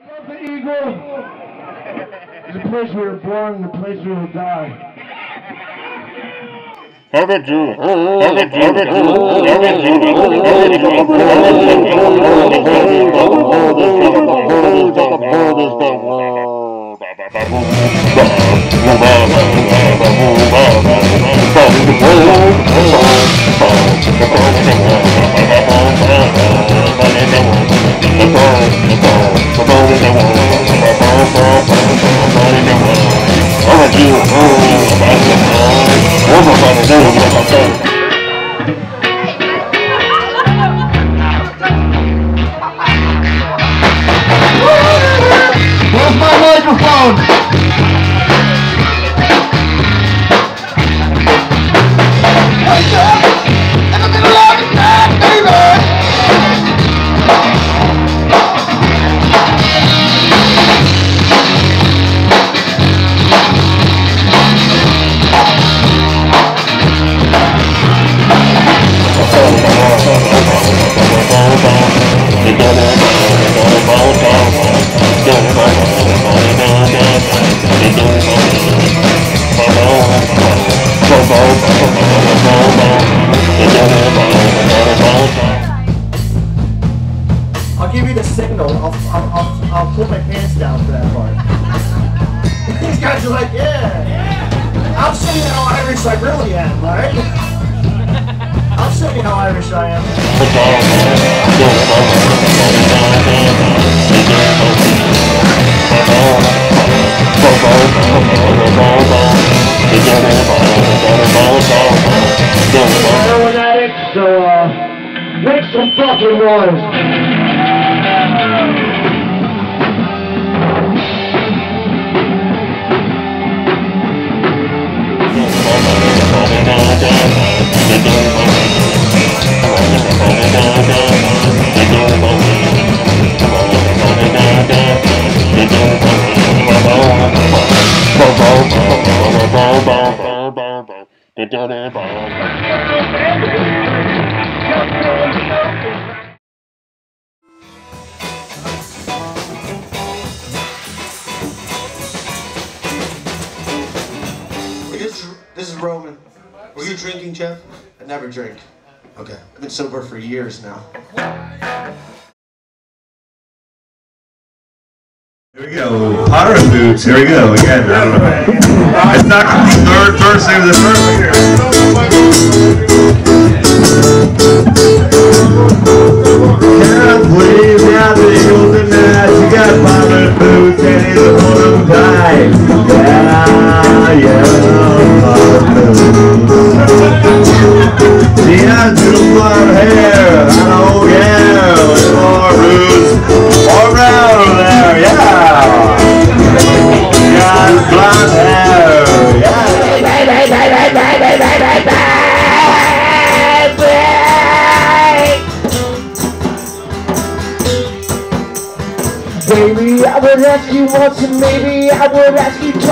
The eagle is a place where you're born and a place where you'll die. Where's my microphone? Wake up! In the middle of the night, baby! I'll give you the signal. I'll pull my pants down for that part. These guys are like, yeah. I'll show you how Irish I really am, alright? I'll show you how Irish I am. I'm an addict, so make some fucking noise. This is Roman. Were you drinking, Jeff? I never drink. Okay. I've been sober for years now. Here we go. Pirate boots. Here we go. Again, I don't know. It's not the third verse. It was the first here. Can't please out the golden night. You got pirate boots and he's a one die. Yeah, pirate boots. See, I do blonde hair. I know, yeah. More roots. More brown over there. Yeah. Got blonde hair. Yeah. Baby, I would ask you once and maybe I would ask you twice.